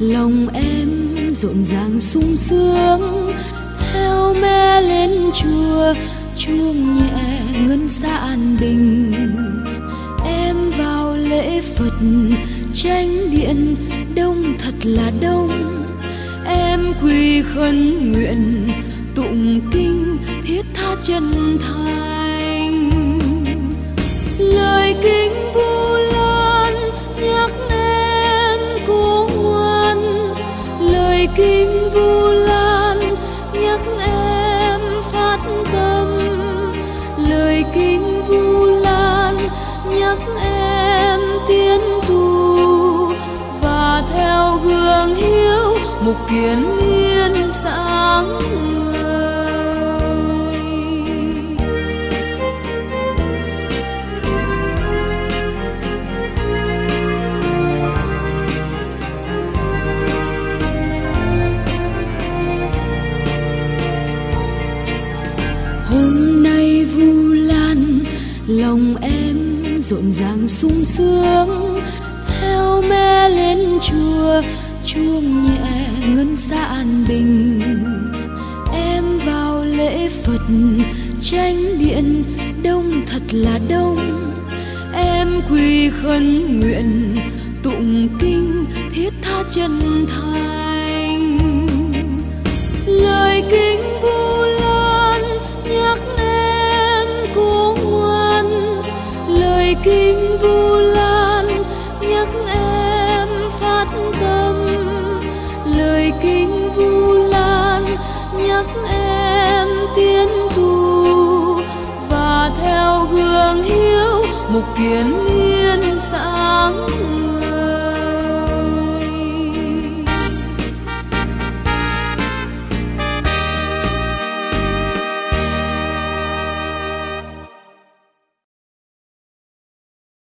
lòng em rộn ràng sung sướng. Theo mẹ lên chùa, chuông nhẹ ngân xa an bình. Em vào lễ Phật, chánh điện đông thật là đông. Em quỳ khấn nguyện, tụng kinh thiết tha chân thành. Lời kinh Vu Lan nhắc em cố ngoan. Lời kinh Vu Lan nhắc em phát tâm. Lời kinh Vu Lan nhắc em tiến tu, và theo gương hiếu mục kiền liên sáng ngời. Hôm nay Vu Lan lòng em rộn ràng sung sướng. Theo mẹ lên chùa, chuông nhẹ ngân xa an bình. Em vào lễ Phật, chánh điện đông thật là đông. Em quỳ khấn nguyện, tụng kinh thiết tha chân thành. Lời kinh Vu Lan nhắc em cố ngoan. Lời kinh Vu Lan nhắc em phát tâm. Lời kinh Vu Lan nhắc em tiến tu, và theo gương hiếu mục kiền liên